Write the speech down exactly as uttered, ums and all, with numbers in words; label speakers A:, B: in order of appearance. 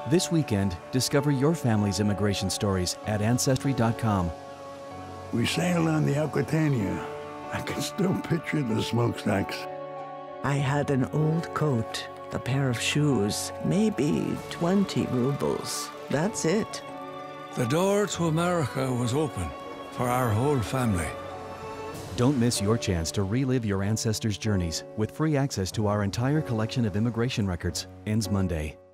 A: This weekend, discover your family's immigration stories at Ancestry dot com.
B: We sailed on the Aquitania. I can still picture the smokestacks.
C: I had an old coat, a pair of shoes, maybe twenty rubles. That's it.
D: The door to America was open for our whole family.
A: Don't miss your chance to relive your ancestors' journeys with free access to our entire collection of immigration records. Ends Monday.